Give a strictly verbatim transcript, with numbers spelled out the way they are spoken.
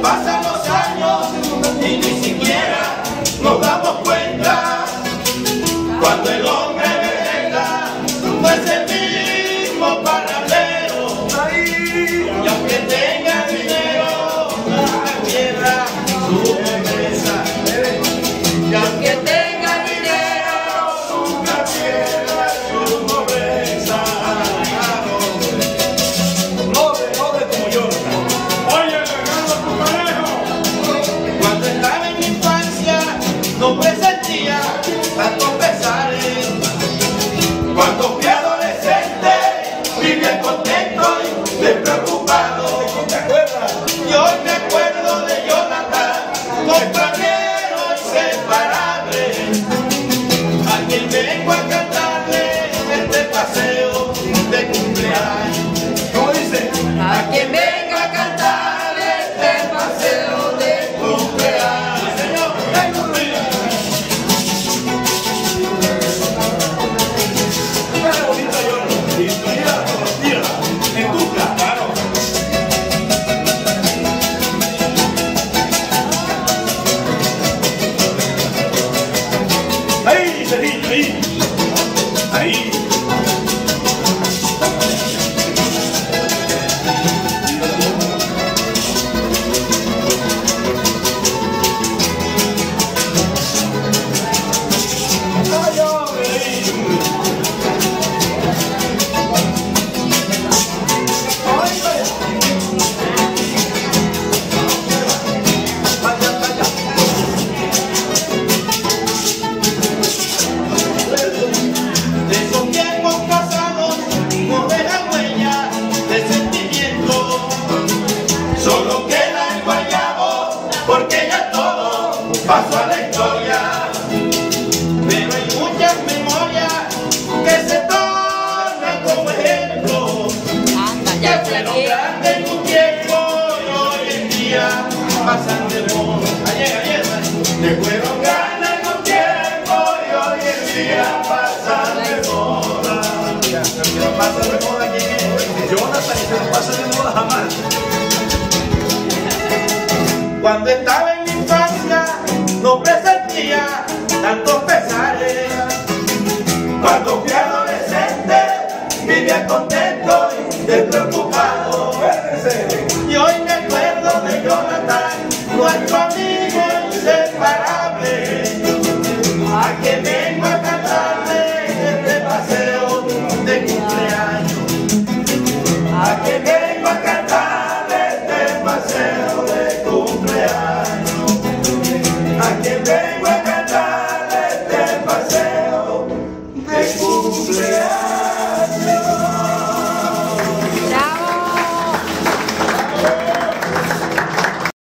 pasan los años y ni siquiera nos damos cuenta. Cuando el hombre venga, no es el mismo panadero. Y aunque tenga dinero, nunca pierda su pobreza. Y aunque tenga dinero, nunca pierda su pobreza. No de, no de como yo. Oye, regalo tu parejo. Cuando estaba en mi infancia, no presentía tantos pesares. Cuando fui adolescente, vivía contento y despreocupado. Y hoy me acuerdo de Jonathan, compañero inseparable, a quien vengo a cantarle este paseo de cumpleaños. ¿Cómo dice? A quien vengo a cantarle este paseo de cumpleaños. Sí, señor, tengo un día. Una bonita Jonathan. Y mira, mira, en tu cara, claro. Ahí, Sergio, ahí. Ahí. Ay, hombre, ahí. Ay, vaya. Vaya, vaya. De esos tiempos pasados no dejan huella de sentimiento. Solo queda el guayabo, porque ya todo pasó a la historia. Pero hay muchas memorias que se tornan como ejemplo, que fueron grandes en un tiempo y hoy en día pasan de moda. Ayer, ayer, que fueron grandes en un tiempo y hoy en día pasan de moda. El que no pasa de moda, ¿quién es? Jonathan, que no pasa de moda jamás. Cuando estaba en mi infancia no presentía tantos pesares. Cuando fui adolescente vivía contento y despreocupado. Y hoy me acuerdo de Jonathan, nuestro amigo.